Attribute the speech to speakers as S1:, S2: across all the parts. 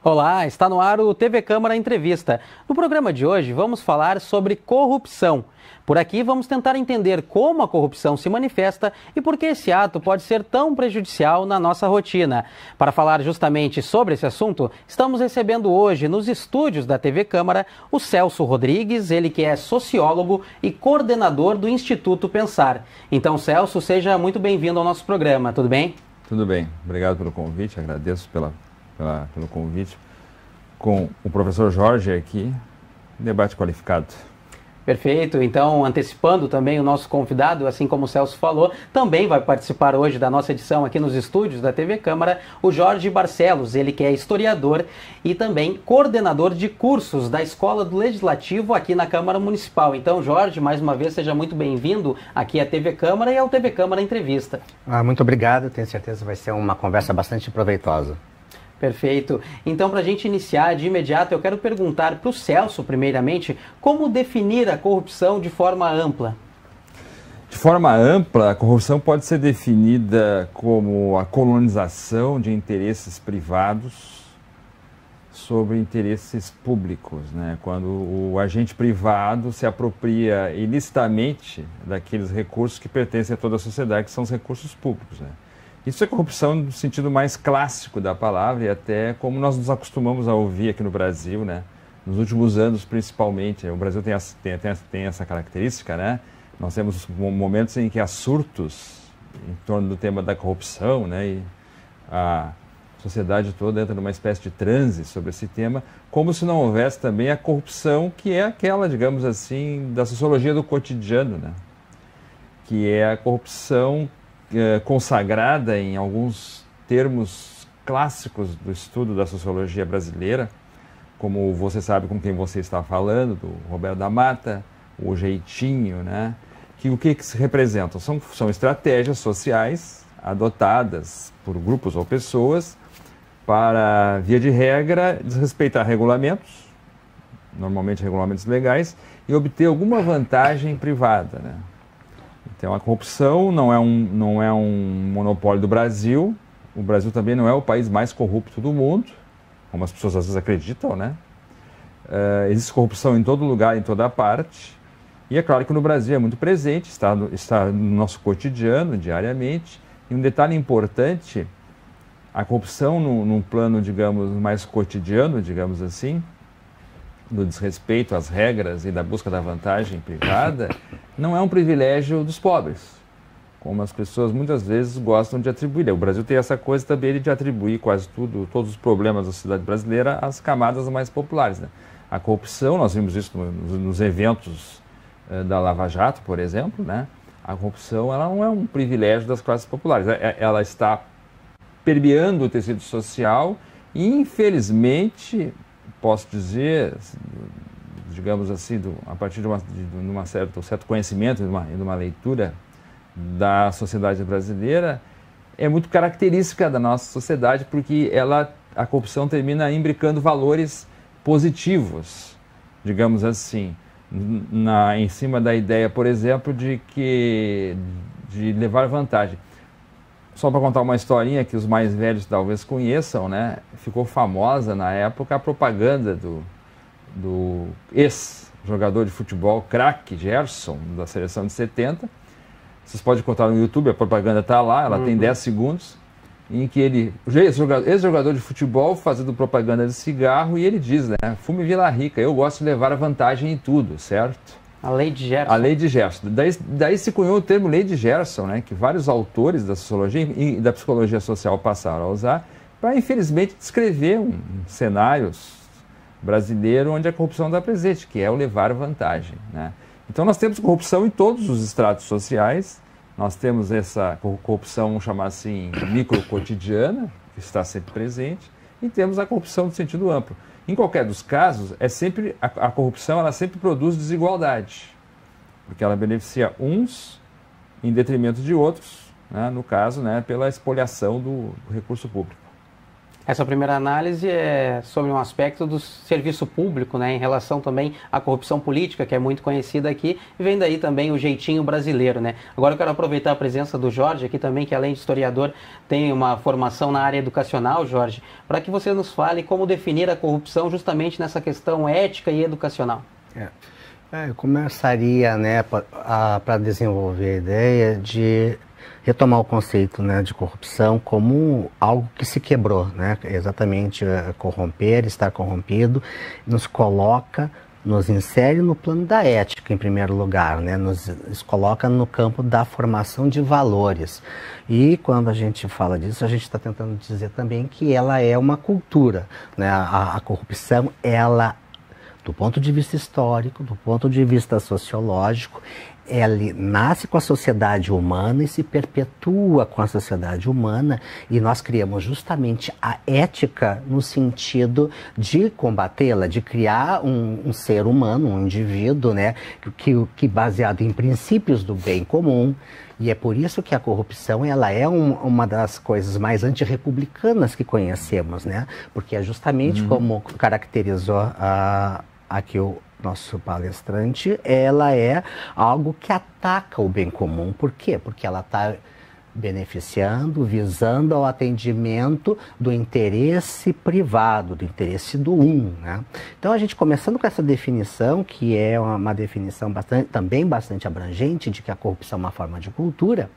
S1: Olá, está no ar o TV Câmara Entrevista. No programa de hoje vamos falar sobre corrupção. Por aqui vamos tentar entender como a corrupção se manifesta e por que esse ato pode ser tão prejudicial na nossa rotina. Para falar justamente sobre esse assunto, estamos recebendo hoje nos estúdios da TV Câmara o Celso Rodrigues, ele que é sociólogo e coordenador do Instituto Pensar. Então, Celso, seja muito bem-vindo ao nosso programa, tudo bem?
S2: Tudo bem, obrigado pelo convite, agradeço pelo convite, com o professor Jorge aqui, debate qualificado.
S1: Perfeito, então antecipando também o nosso convidado, assim como o Celso falou, também vai participar hoje da nossa edição aqui nos estúdios da TV Câmara, o Jorge Barcelos, ele que é historiador e também coordenador de cursos da Escola do Legislativo aqui na Câmara Municipal. Então, Jorge, mais uma vez, seja muito bem-vindo aqui à TV Câmara e ao TV Câmara Entrevista.
S3: Muito obrigado, tenho certeza que vai ser uma conversa bastante proveitosa.
S1: Perfeito. Então, para a gente iniciar de imediato, eu quero perguntar para o Celso, primeiramente, como definir a corrupção de forma ampla?
S2: De forma ampla, a corrupção pode ser definida como a colonização de interesses privados sobre interesses públicos, né? Quando o agente privado se apropria ilicitamente daqueles recursos que pertencem a toda a sociedade, que são os recursos públicos, né? Isso é corrupção no sentido mais clássico da palavra e até como nós nos acostumamos a ouvir aqui no Brasil, né? Nos últimos anos, principalmente. O Brasil tem essa característica, né? Nós temos momentos em que há surtos em torno do tema da corrupção, né? E a sociedade toda entra numa espécie de transe sobre esse tema, como se não houvesse também a corrupção que é aquela, digamos assim, da sociologia do cotidiano, né? Que é a corrupção consagrada em alguns termos clássicos do estudo da sociologia brasileira, como você sabe com quem você está falando, do Roberto da Mata, o jeitinho, né? Que o que se representam? São estratégias sociais adotadas por grupos ou pessoas para, via de regra, desrespeitar regulamentos, normalmente regulamentos legais, e obter alguma vantagem privada, né? Então, a corrupção não é um monopólio do Brasil. O Brasil também não é o país mais corrupto do mundo, como as pessoas às vezes acreditam, né? Existe corrupção em todo lugar, em toda parte. E é claro que no Brasil é muito presente, está no nosso cotidiano, diariamente. E um detalhe importante, a corrupção num plano, digamos, mais cotidiano, digamos assim, do desrespeito às regras e da busca da vantagem privada, não é um privilégio dos pobres, como as pessoas muitas vezes gostam de atribuir. O Brasil tem essa coisa também de atribuir quase tudo, todos os problemas da sociedade brasileira às camadas mais populares, né? A corrupção, nós vimos isso nos eventos da Lava Jato, por exemplo, né? A corrupção ela não é um privilégio das classes populares, ela está permeando o tecido social e, infelizmente, posso dizer, digamos assim, a partir de um certo conhecimento e de uma leitura da sociedade brasileira, é muito característica da nossa sociedade, porque a corrupção termina imbricando valores positivos, digamos assim, em cima da ideia, por exemplo, de levar vantagem. Só para contar uma historinha que os mais velhos talvez conheçam, né? Ficou famosa na época a propaganda do ex-jogador de futebol, craque Gerson, da seleção de 70. Vocês podem contar no YouTube, a propaganda está lá, ela tem 10 segundos, em que ele, ex-jogador de futebol, fazendo propaganda de cigarro, e ele diz, né? Fume Vila Rica, eu gosto de levar a vantagem em tudo, certo?
S1: A lei de Gerson.
S2: A lei de Gerson. Daí se cunhou o termo lei de Gerson, né, que vários autores da sociologia e da psicologia social passaram a usar para, infelizmente, descrever um cenário brasileiro onde a corrupção está presente, que é o levar vantagem, né? Então nós temos corrupção em todos os estratos sociais, nós temos essa corrupção, vamos chamar assim, microcotidiana, que está sempre presente, e temos a corrupção no sentido amplo. Em qualquer dos casos, a corrupção ela sempre produz desigualdade, porque ela beneficia uns em detrimento de outros, né, no caso, né, pela expoliação do recurso público.
S1: Essa primeira análise é sobre um aspecto do serviço público, né, em relação também à corrupção política, que é muito conhecida aqui, e vem daí também o jeitinho brasileiro, né? Agora eu quero aproveitar a presença do Jorge aqui também, que além de historiador tem uma formação na área educacional, Jorge, para que você nos fale como definir a corrupção justamente nessa questão ética e educacional.
S3: Eu começaria, né, para desenvolver a ideia de retomar o conceito, né, de corrupção como algo que se quebrou, né, exatamente corromper, estar corrompido, nos insere no plano da ética, em primeiro lugar, né, nos coloca no campo da formação de valores. E quando a gente fala disso, a gente está tentando dizer também que ela é uma cultura, né, a corrupção, ela, do ponto de vista histórico, do ponto de vista sociológico, ela nasce com a sociedade humana e se perpetua com a sociedade humana, e nós criamos justamente a ética no sentido de combatê-la, de criar um ser humano, um indivíduo, né, que baseado em princípios do bem comum. E é por isso que a corrupção ela é uma das coisas mais antirrepublicanas que conhecemos, né? Porque é justamente como caracterizou aqui o nosso palestrante, ela é algo que ataca o bem comum. Por quê? Porque ela está beneficiando, visando ao atendimento do interesse privado, do interesse do né? Então a gente começando com essa definição, que é uma definição também bastante abrangente, de que a corrupção é uma forma de cultura,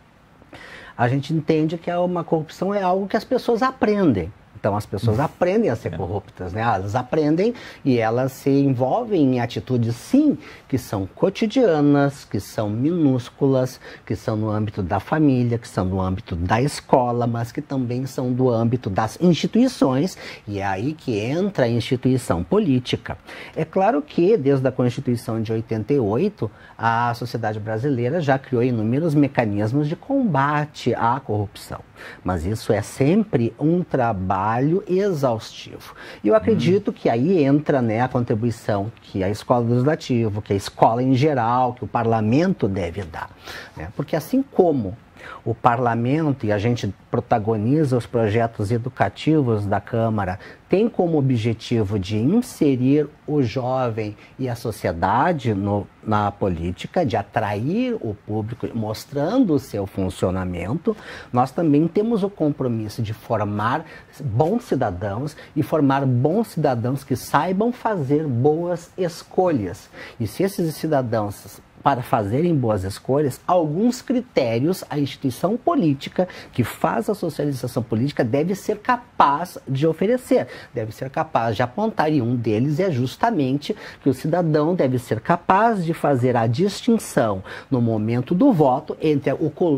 S3: a gente entende que uma corrupção é algo que as pessoas aprendem. Então as pessoas aprendem a ser corruptas, né? Elas aprendem e elas se envolvem em atitudes, sim, que são cotidianas, que são minúsculas, que são no âmbito da família, que são no âmbito da escola, mas que também são do âmbito das instituições, e é aí que entra a instituição política. É claro que desde a Constituição de 88, a sociedade brasileira já criou inúmeros mecanismos de combate à corrupção, mas isso é sempre um trabalho exaustivo. E eu acredito que aí entra, né, a contribuição que a escola do legislativo, que a escola em geral, que o parlamento deve dar, né? Porque assim como o parlamento, e a gente protagoniza os projetos educativos da Câmara, tem como objetivo de inserir o jovem e a sociedade na política, de atrair o público, mostrando o seu funcionamento, nós também temos o compromisso de formar bons cidadãos e formar bons cidadãos que saibam fazer boas escolhas. E se esses cidadãos, para fazerem boas escolhas, alguns critérios a instituição política que faz a socialização política deve ser capaz de oferecer, deve ser capaz de apontar, e um deles é justamente que o cidadão deve ser capaz de fazer a distinção no momento do voto entre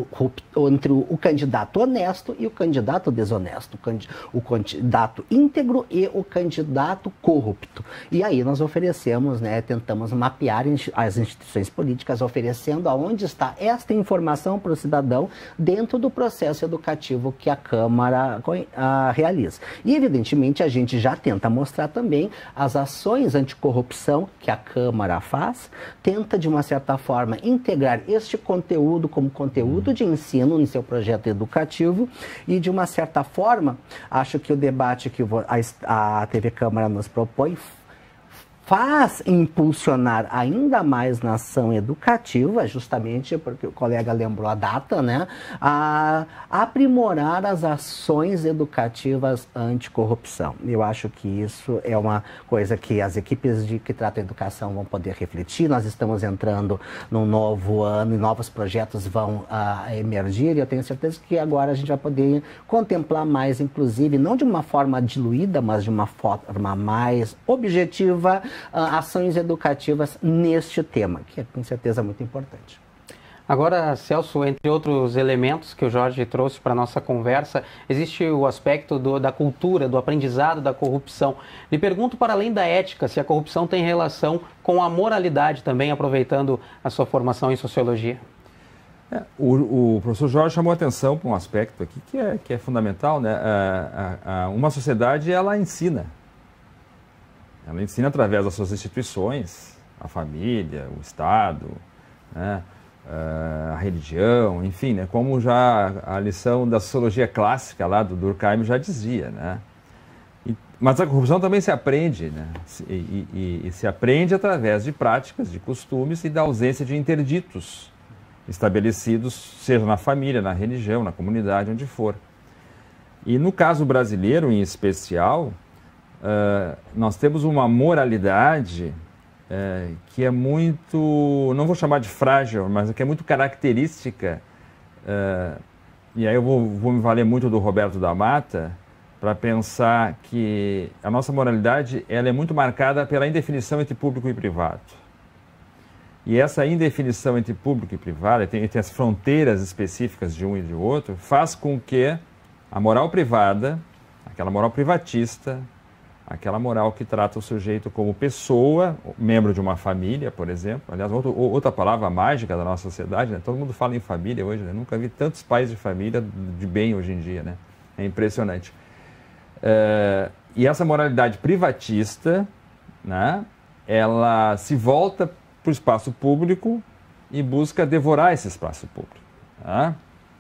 S3: o candidato honesto e o candidato desonesto, o candidato íntegro e o candidato corrupto. E aí nós oferecemos, né, tentamos mapear as instituições políticas, oferecendo aonde está esta informação para o cidadão dentro do processo educativo que a Câmara realiza. E, evidentemente, a gente já tenta mostrar também as ações anticorrupção que a Câmara faz, tenta, de uma certa forma, integrar este conteúdo como conteúdo de ensino no seu projeto educativo e, de uma certa forma, acho que o debate que a TV Câmara nos propõe faz impulsionar ainda mais na ação educativa, justamente porque o colega lembrou a data, né? A aprimorar as ações educativas anticorrupção. Eu acho que isso é uma coisa que as equipes que tratam a educação vão poder refletir. Nós estamos entrando num novo ano e novos projetos vão emergir, e eu tenho certeza que agora a gente vai poder contemplar mais, inclusive, não de uma forma diluída, mas de uma forma mais objetiva, ações educativas neste tema, que é com certeza muito importante.
S1: Agora, Celso, entre outros elementos que o Jorge trouxe para a nossa conversa, existe o aspecto da cultura, do aprendizado da corrupção. Lhe pergunto, para além da ética, se a corrupção tem relação com a moralidade também, aproveitando a sua formação em sociologia.
S2: O professor Jorge chamou a atenção para um aspecto aqui que é fundamental, né? Uma sociedade, ela ensina. Ela ensina através das suas instituições, a família, o Estado, né? a religião, enfim, né, como já a lição da sociologia clássica lá do Durkheim já dizia, né? Mas a corrupção também se aprende, né? E se aprende através de práticas, de costumes e da ausência de interditos estabelecidos, seja na família, na religião, na comunidade, onde for. E no caso brasileiro, em especial, nós temos uma moralidade que é muito, não vou chamar de frágil, mas que é muito característica, e aí eu vou me valer muito do Roberto da Mata, para pensar que a nossa moralidade ela é muito marcada pela indefinição entre público e privado. E essa indefinição entre público e privado, entre as fronteiras específicas de um e de outro, faz com que a moral privada, aquela moral privatista, aquela moral que trata o sujeito como pessoa, membro de uma família, por exemplo. Aliás, outra palavra mágica da nossa sociedade, né? Todo mundo fala em família hoje, né? Nunca vi tantos pais de família de bem hoje em dia, né? É impressionante. E essa moralidade privatista, né, ela se volta para o espaço público e busca devorar esse espaço público. Né?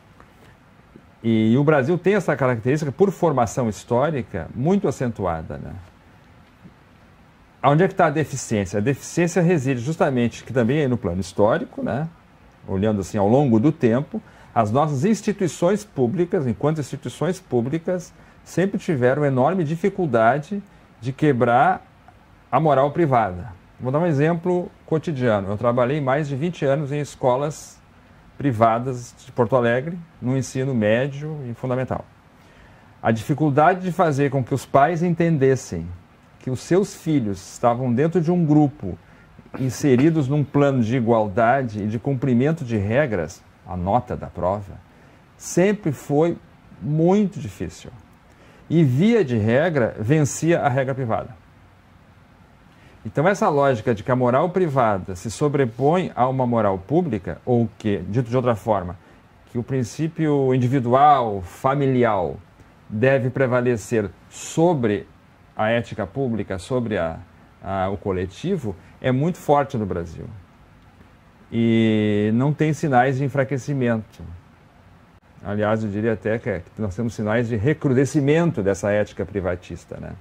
S2: E o Brasil tem essa característica, por formação histórica, muito acentuada. Né? Onde é que está a deficiência? A deficiência reside justamente, que também é no plano histórico, né? Olhando assim ao longo do tempo, as nossas instituições públicas, enquanto instituições públicas, sempre tiveram enorme dificuldade de quebrar a moral privada. Vou dar um exemplo cotidiano. Eu trabalhei mais de 20 anos em escolas privadas de Porto Alegre, no ensino médio e fundamental. A dificuldade de fazer com que os pais entendessem que os seus filhos estavam dentro de um grupo, inseridos num plano de igualdade e de cumprimento de regras, a nota da prova, sempre foi muito difícil. E, via de regra, vencia a regra privada. Então, essa lógica de que a moral privada se sobrepõe a uma moral pública, ou que, dito de outra forma, que o princípio individual, familiar, deve prevalecer sobre a ética pública, sobre o coletivo, é muito forte no Brasil. E não tem sinais de enfraquecimento. Aliás, eu diria até que nós temos sinais de recrudescimento dessa ética privatista, né?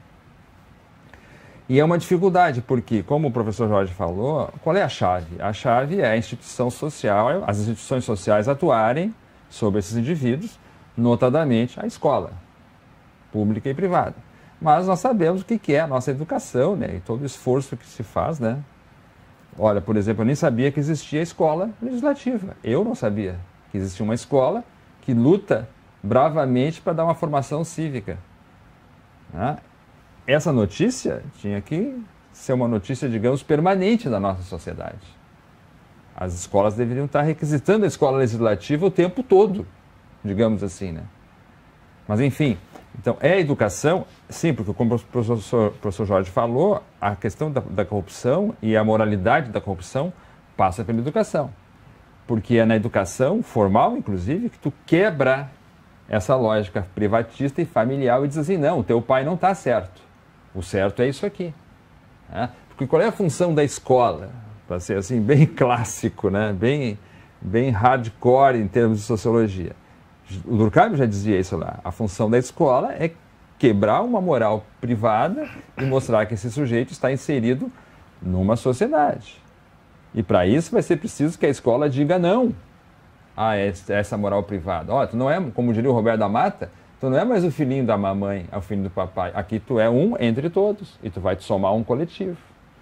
S2: E é uma dificuldade, porque, como o professor Jorge falou, qual é a chave? A chave é a instituição social, as instituições sociais atuarem sobre esses indivíduos, notadamente a escola, pública e privada. Mas nós sabemos o que é a nossa educação, né? E todo o esforço que se faz, né? Olha, por exemplo, eu nem sabia que existia a escola legislativa. Eu não sabia que existia uma escola que luta bravamente para dar uma formação cívica. Né? Essa notícia tinha que ser uma notícia, digamos, permanente na nossa sociedade. As escolas deveriam estar requisitando a escola legislativa o tempo todo, digamos assim, né? Mas, enfim, então, é a educação, sim, porque como o professor Jorge falou, a questão da corrupção e a moralidade da corrupção passa pela educação. Porque é na educação formal, inclusive, que tu quebra essa lógica privatista e familiar e diz assim, não, o teu pai não está certo. O certo é isso aqui. Né? Porque qual é a função da escola? Para ser assim, bem clássico, né? bem hardcore em termos de sociologia. O Durkheim já dizia isso lá. A função da escola é quebrar uma moral privada e mostrar que esse sujeito está inserido numa sociedade. E para isso vai ser preciso que a escola diga não a essa moral privada. Ó, tu não é, como diria o Roberto da Mata, tu não é mais o filhinho da mamãe, é o filho do papai. Aqui tu é um entre todos e tu vai te somar a um coletivo.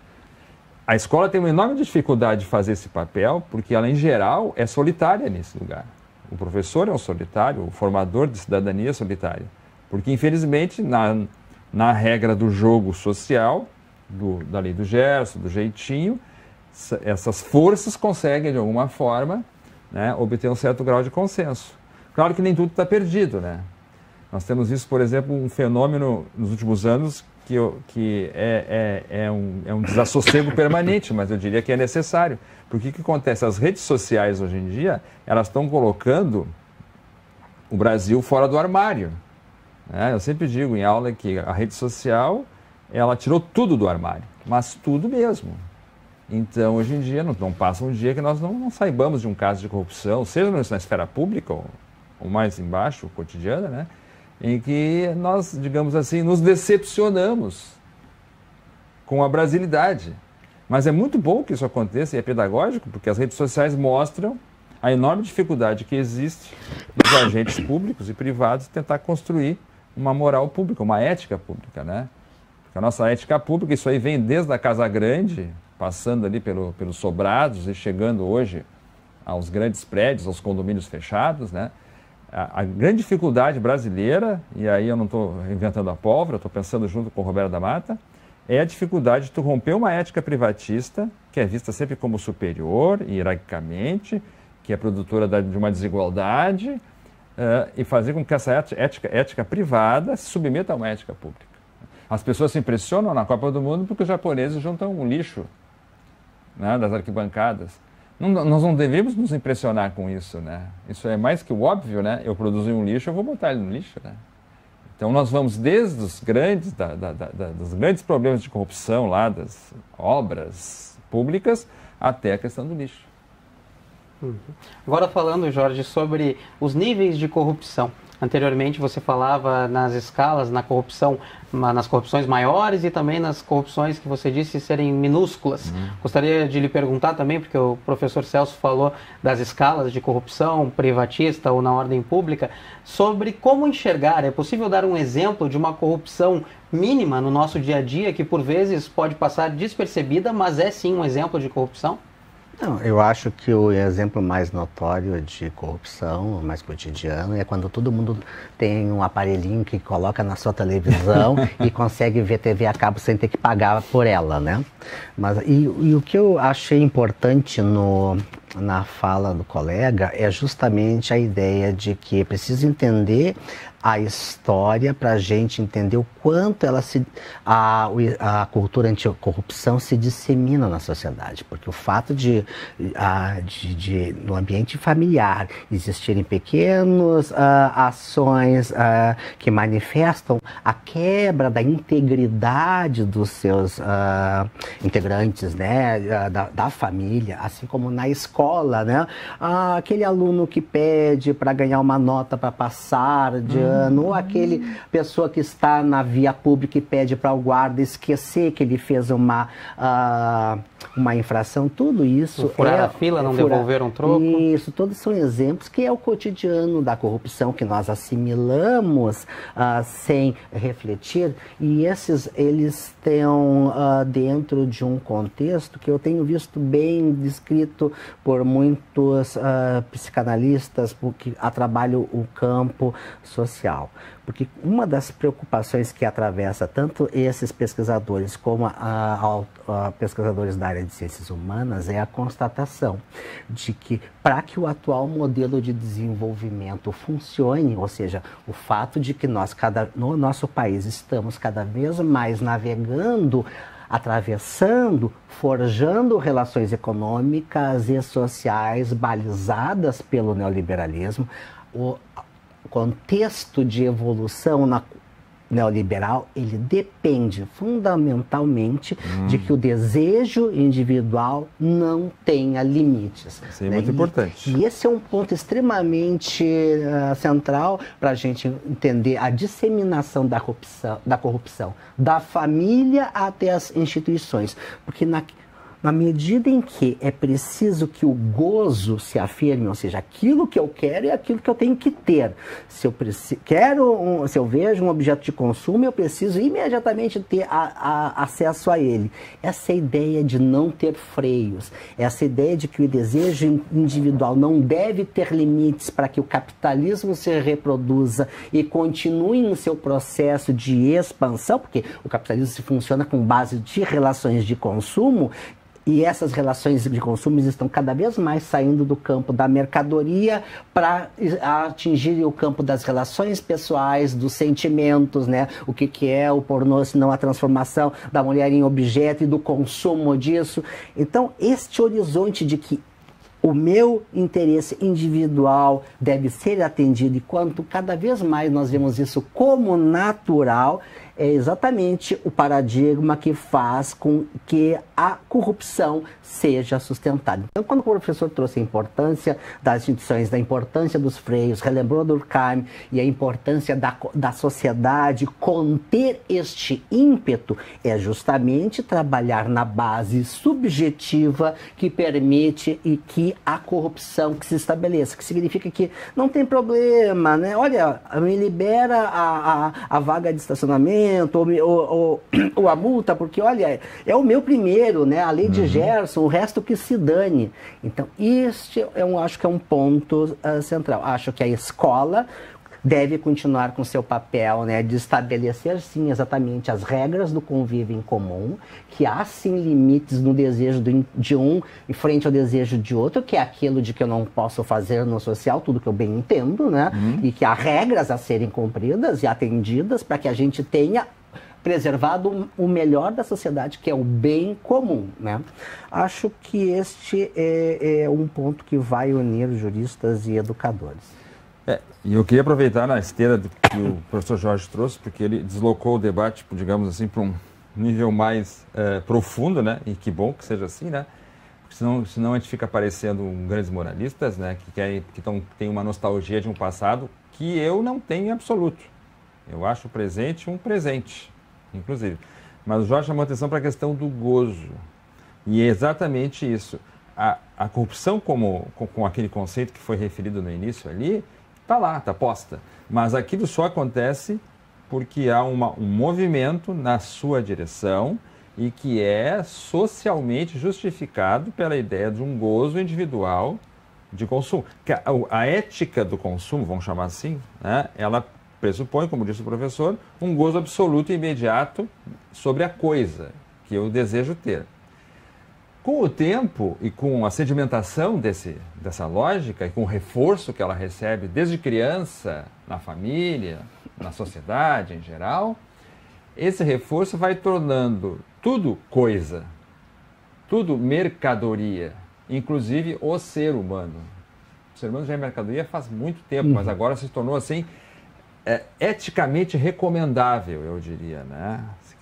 S2: A escola tem uma enorme dificuldade de fazer esse papel porque ela, em geral, é solitária nesse lugar. O professor é um solitário, o formador de cidadania é solitário. Porque, infelizmente, na regra do jogo social, da lei do Gerson, do jeitinho, essas forças conseguem, de alguma forma, né, obter um certo grau de consenso. Claro que nem tudo está perdido, né? Nós temos visto, por exemplo, um fenômeno nos últimos anos que é um desassossego permanente, mas eu diria que é necessário. Porque o que acontece? As redes sociais, hoje em dia, elas estão colocando o Brasil fora do armário. Né? Eu sempre digo em aula que a rede social, ela tirou tudo do armário, mas tudo mesmo. Então, hoje em dia, não passa um dia que nós não saibamos de um caso de corrupção, seja na esfera pública ou mais embaixo, cotidiana, né? Em que nós, digamos assim, nos decepcionamos com a brasilidade. Mas é muito bom que isso aconteça e é pedagógico, porque as redes sociais mostram a enorme dificuldade que existe dos agentes públicos e privados tentar construir uma moral pública, uma ética pública, né? Porque a nossa ética pública, isso aí vem desde a Casa Grande, passando ali pelos sobrados e chegando hoje aos grandes prédios, aos condomínios fechados, né? A grande dificuldade brasileira, e aí eu não estou inventando a pólvora, estou pensando junto com o Roberto da Mata, é a dificuldade de tu romper uma ética privatista, que é vista sempre como superior, hierarquicamente, que é produtora de uma desigualdade, e fazer com que essa ética privada se submeta a uma ética pública. As pessoas se impressionam na Copa do Mundo porque os japoneses juntam um lixo, né, das arquibancadas. Nós não devemos nos impressionar com isso, né? Isso é mais que o óbvio, né? Eu produzi um lixo, eu vou botar ele no lixo, né? Então nós vamos desde os grandes, dos grandes problemas de corrupção lá, das obras públicas, até a questão do lixo.
S1: Agora falando, Jorge, sobre os níveis de corrupção. Anteriormente você falava nas escalas, nas corrupções maiores e também nas corrupções que você disse serem minúsculas. Gostaria de lhe perguntar também, porque o professor Celso falou das escalas de corrupção privatista ou na ordem pública, sobre como enxergar. É possível dar um exemplo de uma corrupção mínima no nosso dia a dia que por vezes pode passar despercebida, mas é sim um exemplo de corrupção?
S3: Não, eu acho que o exemplo mais notório de corrupção, mais cotidiano, é quando todo mundo tem um aparelhinho que coloca na sua televisão e consegue ver TV a cabo sem ter que pagar por ela, né? E o que eu achei importante na fala do colega é justamente a ideia de que é preciso entender a história para a gente entender o quanto a cultura anticorrupção se dissemina na sociedade. Porque o fato de no ambiente familiar existirem pequenas ações que manifestam a quebra da integridade dos seus integrantes, né, da família, assim como na escola, né, aquele aluno que pede para ganhar uma nota para passar de ano, ou aquele pessoa que está na via pública e pede para o guarda esquecer que ele fez uma infração, tudo isso...
S1: Furar a fila, não devolver um troco.
S3: Isso, todos são exemplos que é o cotidiano da corrupção, que nós assimilamos sem refletir, e eles estão dentro de um contexto que eu tenho visto bem descrito por muitos psicanalistas que trabalham o campo social. Porque uma das preocupações que atravessa tanto esses pesquisadores como pesquisadores da área de ciências humanas é a constatação de que, para que o atual modelo de desenvolvimento funcione, ou seja, o fato de que nós, no nosso país, estamos cada vez mais navegando, atravessando, forjando relações econômicas e sociais balizadas pelo neoliberalismo, o contexto de evolução neoliberal, ele depende fundamentalmente de que o desejo individual não tenha limites.
S2: Isso é muito importante.
S3: E esse é um ponto extremamente central para a gente entender a disseminação da corrupção, da família até as instituições. Porque na medida em que é preciso que o gozo se afirme, ou seja, aquilo que eu quero é aquilo que eu tenho que ter. Se eu vejo um objeto de consumo, eu preciso imediatamente ter acesso a ele. Essa ideia de não ter freios, essa ideia de que o desejo individual não deve ter limites para que o capitalismo se reproduza e continue no seu processo de expansão, porque o capitalismo se funciona com base de relações de consumo. E essas relações de consumo estão cada vez mais saindo do campo da mercadoria para atingir o campo das relações pessoais, dos sentimentos, né? O que é o pornô, se não a transformação da mulher em objeto e do consumo disso. Então, este horizonte de que o meu interesse individual deve ser atendido, e quanto cada vez mais nós vemos isso como natural, é exatamente o paradigma que faz com que a corrupção seja sustentada. Então, quando o professor trouxe a importância das instituições, da importância dos freios, relembrou Durkheim e a importância da sociedade conter este ímpeto, é justamente trabalhar na base subjetiva que permite e que a corrupção que se estabeleça, que significa que não tem problema, né? Olha, me libera a vaga de estacionamento ou a multa, porque, olha, é o meu primeiro, né? A lei de Gerson, o resto que se dane. Então, este eu acho que é um ponto central. Acho que a escola deve continuar com seu papel, né, de estabelecer, sim, exatamente as regras do convívio em comum, que há, sim, limites no desejo de um em frente ao desejo de outro, que é aquilo de que eu não posso fazer no social, tudo que eu bem entendo, né, e que há regras a serem cumpridas e atendidas para que a gente tenha preservado o melhor da sociedade, que é o bem comum, né? Acho que este é um ponto que vai unir juristas e educadores.
S2: E eu queria aproveitar na esteira que o professor Jorge trouxe, porque ele deslocou o debate, digamos assim, para um nível mais profundo, né? E que bom que seja assim, né? Porque senão a gente fica parecendo grandes moralistas, né? Que tem uma nostalgia de um passado que eu não tenho em absoluto. Eu acho o presente um presente, inclusive. Mas o Jorge chamou a atenção para a questão do gozo. E é exatamente isso. A corrupção, com aquele conceito que foi referido no início ali, está lá, está posta. Mas aquilo só acontece porque há um movimento na sua direção e que é socialmente justificado pela ideia de um gozo individual de consumo. A ética do consumo, vamos chamar assim, né, ela pressupõe, como disse o professor, um gozo absoluto e imediato sobre a coisa que eu desejo ter. Com o tempo e com a sedimentação dessa lógica e com o reforço que ela recebe desde criança, na família, na sociedade em geral, esse reforço vai tornando tudo coisa, tudo mercadoria, inclusive o ser humano. O ser humano já é mercadoria faz muito tempo, mas agora se tornou assim eticamente recomendável, eu diria, né?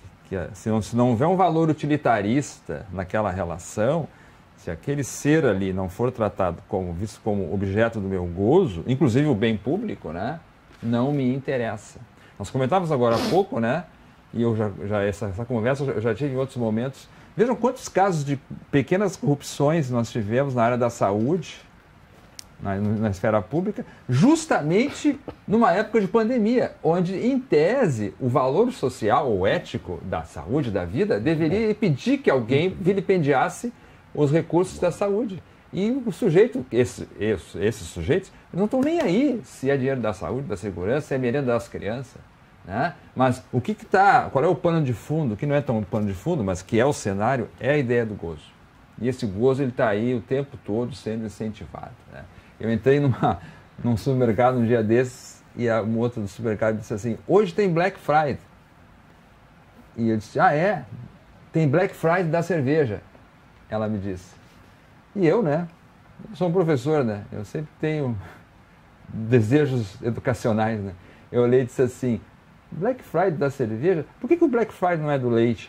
S2: Se não houver um valor utilitarista naquela relação, se aquele ser ali não for tratado visto como objeto do meu gozo, inclusive o bem público, né, não me interessa. Nós comentávamos agora há pouco, né, e eu essa conversa eu já tive em outros momentos. Vejam quantos casos de pequenas corrupções nós tivemos na área da saúde, na esfera pública, justamente numa época de pandemia, onde, em tese, o valor social ou ético da saúde, da vida, deveria impedir que alguém vilipendiasse os recursos da saúde. E o sujeito, esses sujeitos, não estão nem aí se é dinheiro da saúde, da segurança, se é merenda das crianças, né? Mas qual é o pano de fundo, que não é tão pano de fundo, mas que é o cenário, é a ideia do gozo. E esse gozo está aí o tempo todo sendo incentivado, né? Eu entrei num supermercado um dia desses e um outro do supermercado disse assim, hoje tem Black Friday. E eu disse, tem Black Friday da cerveja. Ela me disse. E eu, né, eu sou um professor, né, eu sempre tenho desejos educacionais, né. Eu olhei e disse assim, Black Friday da cerveja? Por que o Black Friday não é do leite?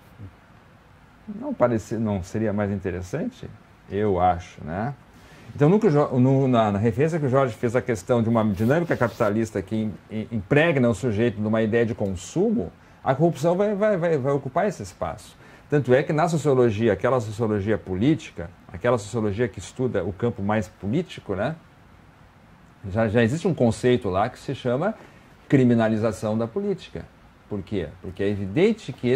S2: Não seria mais interessante? Eu acho, né. Então, na referência que o Jorge fez a questão de uma dinâmica capitalista que impregna o sujeito numa ideia de consumo, a corrupção vai ocupar esse espaço. Tanto é que na sociologia, aquela sociologia política, aquela sociologia que estuda o campo mais político, né, já existe um conceito lá que se chama criminalização da política. Por quê? Porque é evidente que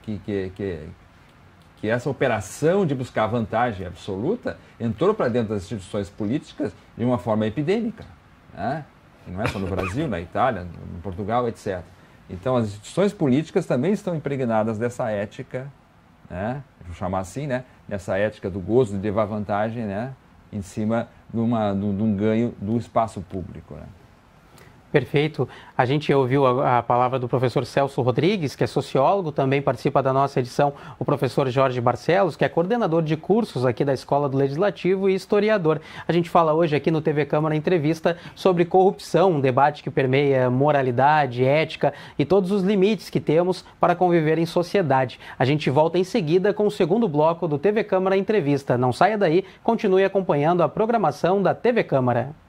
S2: essa operação de buscar vantagem absoluta entrou para dentro das instituições políticas de uma forma epidêmica, né? E não é só no Brasil, na Itália, no Portugal, etc. Então, as instituições políticas também estão impregnadas dessa ética, né? Vou chamar assim, né? Dessa ética do gozo de levar vantagem, né? Em cima de um ganho do espaço público, né?
S1: Perfeito. A gente ouviu a palavra do professor Celso Rodrigues, que é sociólogo, também participa da nossa edição o professor Jorge Barcelos, que é coordenador de cursos aqui da Escola do Legislativo e historiador. A gente fala hoje aqui no TV Câmara Entrevista sobre corrupção, um debate que permeia moralidade, ética e todos os limites que temos para conviver em sociedade. A gente volta em seguida com o segundo bloco do TV Câmara Entrevista. Não saia daí, continue acompanhando a programação da TV Câmara.